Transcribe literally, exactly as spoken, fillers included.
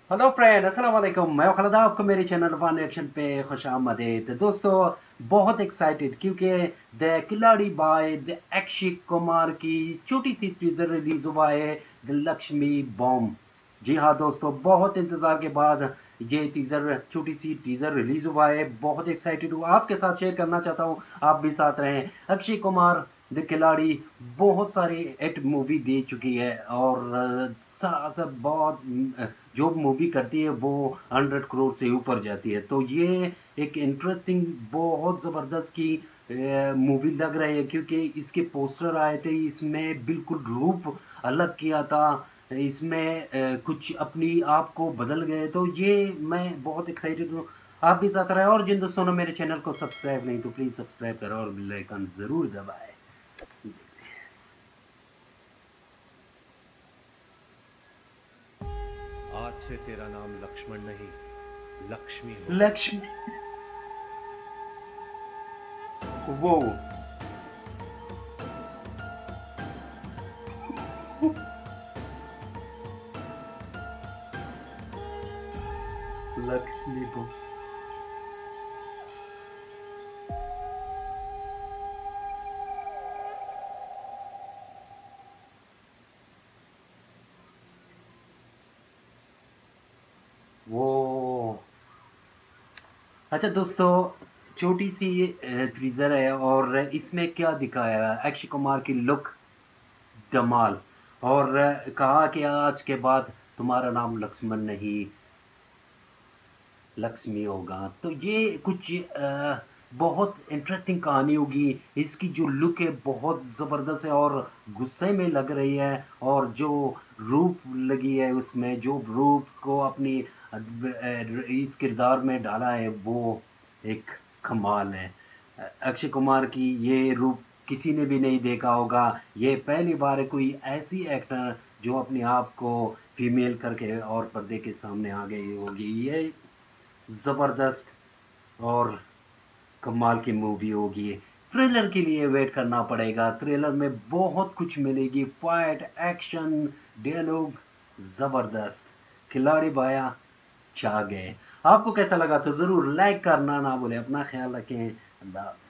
Hello friend, अस्सलाम वालेकुम। मैं खालिद, आपको मेरे चैनल वन एक्शन पे खुश आमदीद। दोस्तों, बहुत एक्साइटेड क्योंकि द खिलाड़ी बाय द अक्षय कुमार की छोटी सी टीजर रिलीज हुआ है, द लक्ष्मी बॉम्ब। जी हाँ दोस्तों, बहुत इंतज़ार के बाद ये टीजर छोटी सी टीजर रिलीज हुआ है। बहुत एक्साइटेड हूँ, आपके साथ शेयर करना चाहता हूँ, आप भी साथ रहें। अक्षय कुमार द खिलाड़ी बहुत सारी हिट मूवी दे चुकी है और अ, सा- सब बहुत अ, जो मूवी करती है वो हंड्रेड करोड़ से ऊपर जाती है। तो ये एक इंटरेस्टिंग, बहुत ज़बरदस्त की मूवी लग रही है क्योंकि इसके पोस्टर आए थे, इसमें बिल्कुल रूप अलग किया था, इसमें अ, कुछ अपनी आप को बदल गए। तो ये मैं बहुत एक्साइटेड हूँ, आप भी साथ रहे। और जिन दोस्तों ने मेरे चैनल को सब्सक्राइब नहीं तो प्लीज़ सब्सक्राइब करो और बेल आइकन ज़रूर दबाएं। आज से तेरा नाम लक्ष्मण नहीं, लक्ष्मी होगा। लक्ष्मी, वो लक्ष्मी वो वो अच्छा दोस्तों, छोटी सी ट्रीजर है और इसमें क्या दिखाया है, अक्षय कुमार की लुक धमाल। और अ, कहा कि आज के बाद तुम्हारा नाम लक्ष्मण नहीं, लक्ष्मी होगा। तो ये कुछ अ, बहुत इंटरेस्टिंग कहानी होगी। इसकी जो लुक है बहुत ज़बरदस्त है और गुस्से में लग रही है, और जो रूप लगी है उसमें, जो रूप को अपनी अ, अ, इस किरदार में डाला है वो एक कमाल है। अ, अक्षय कुमार की ये रूप किसी ने भी नहीं देखा होगा। ये पहली बार है कोई ऐसी एक्टर जो अपने आप को फीमेल करके और पर्दे के सामने आ गई होगी। ये ज़बरदस्त और कमाल की मूवी होगी। थ्रिलर के लिए वेट करना पड़ेगा, थ्रिलर में बहुत कुछ मिलेगी, फाइट, एक्शन, डायलॉग ज़बरदस्त। खिलाड़ी बाया छा गए। आपको कैसा लगा तो ज़रूर लाइक करना ना भूलें। अपना ख्याल रखें। अल्लाह।